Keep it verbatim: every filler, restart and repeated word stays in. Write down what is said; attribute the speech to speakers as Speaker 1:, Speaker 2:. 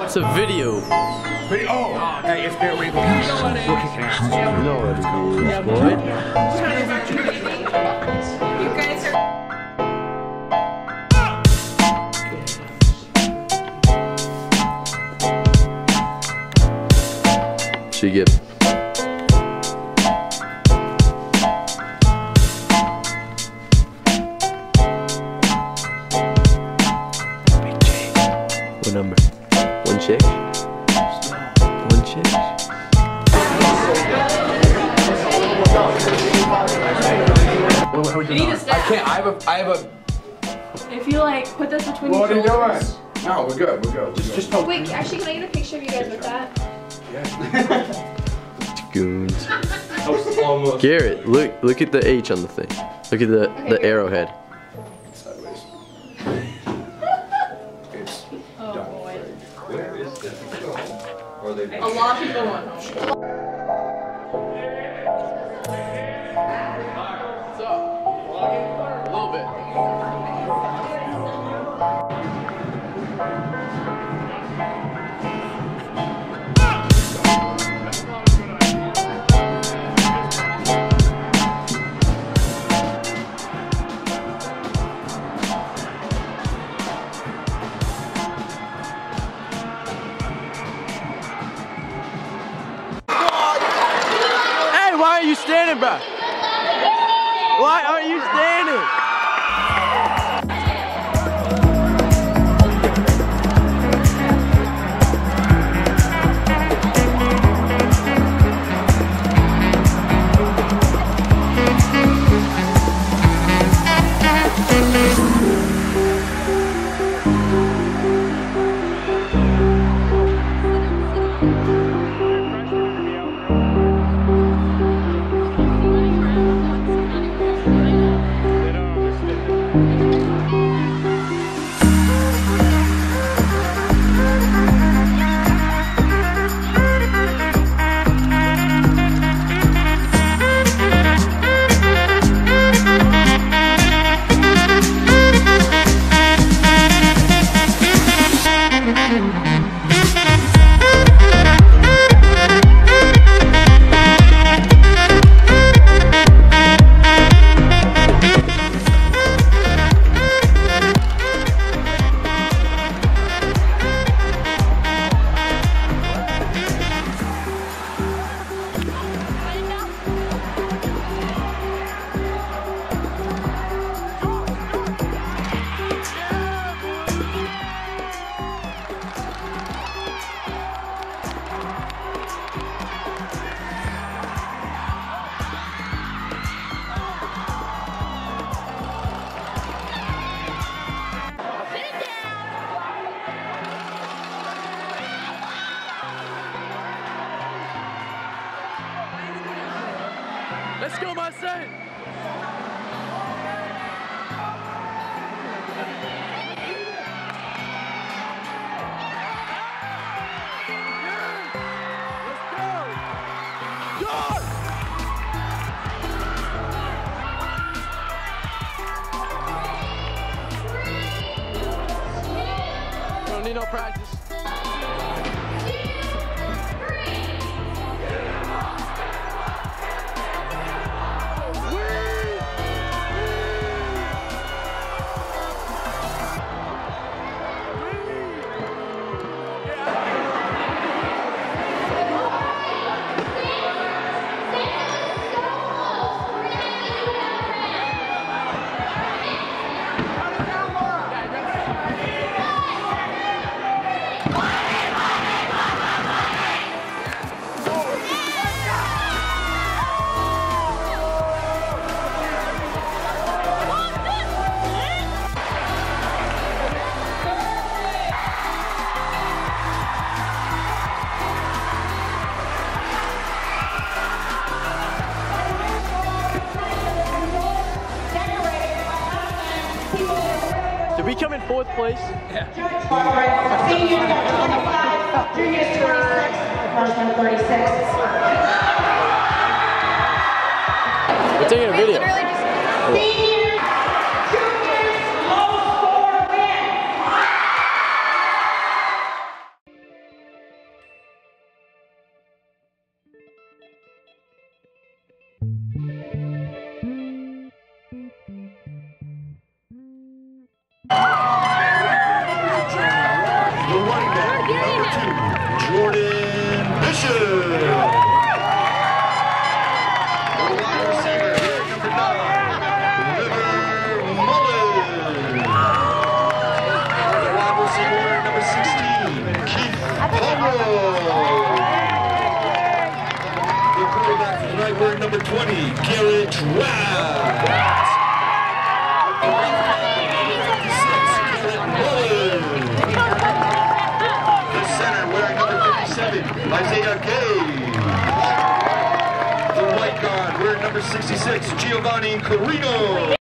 Speaker 1: It's a video.
Speaker 2: Video? Oh, hey, it's there. Wait, wait. We're kicking ass.
Speaker 1: You know what it is, boy.
Speaker 3: You guys are.
Speaker 1: She get. Big J. What number? One chick? One chick?
Speaker 3: You need to step.
Speaker 2: I can't. I have a. I have a.
Speaker 3: If you like, put this between
Speaker 2: What are
Speaker 3: your
Speaker 2: you
Speaker 3: shoulders.
Speaker 2: doing? No, we're good. We're good. Just, just poke.
Speaker 3: Wait, actually, can I get a picture of you guys with that?
Speaker 2: Yeah.
Speaker 1: Goons.
Speaker 2: Almost.
Speaker 1: Garrett, look look at the H on the thing. Look at the,
Speaker 3: Okay,
Speaker 1: the
Speaker 3: good.
Speaker 1: arrowhead.
Speaker 2: Sideways. It's
Speaker 3: Oh
Speaker 2: done.
Speaker 3: boy.
Speaker 4: Where is that? Or they
Speaker 3: A lot of people want home.
Speaker 1: What's up? A little bit. Hey, why are you standing, bro? Why aren't you standing? Let's go, my son. Don't need no practice. Did we come in fourth place?
Speaker 5: Yeah. Seniors got twenty-five, juniors twenty-six, freshmen thirty-six.
Speaker 1: We're taking a video.
Speaker 5: Seniors, juniors, low score win.
Speaker 6: right, wearing number twenty, Garrett Ratt. fifty-six, Garrett Muller. The center, wearing number fifty-seven, Isaiah Gage. The white guard, wearing number sixty-six, Giovanni Carino.